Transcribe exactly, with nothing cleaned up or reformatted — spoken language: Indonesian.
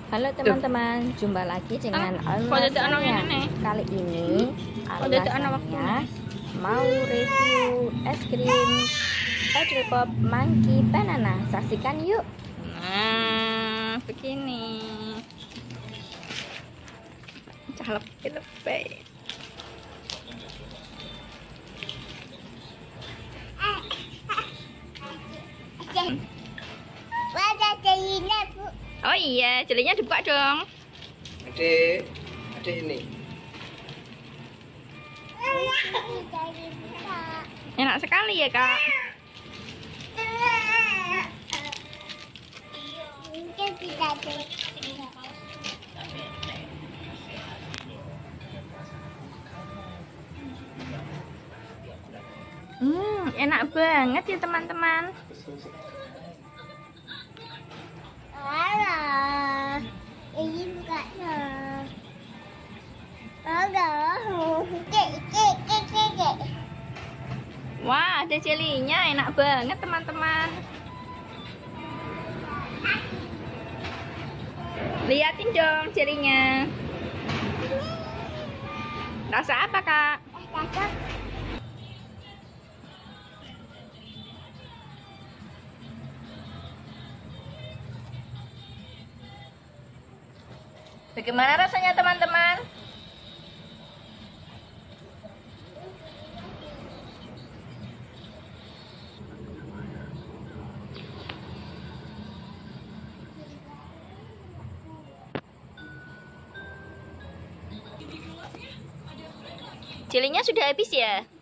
Halo teman-teman, jumpa lagi dengan Alma saya. Kali ini Alma saya mau review es krim Edel Pop Monkey Banana. Saksikan yuk. Nah, begini. Calep-calep. Oh iya, jelinya dibuka dong. Adik, adik ini. Enak sekali ya, Kak. Hmm, enak banget ya teman-teman. Ini bukanya. Wah, ada jelinya, enak banget teman-teman. Liatin dong jelinya. Rasa apa, Kak? Bagaimana rasanya teman-teman? Jelinya sudah habis ya?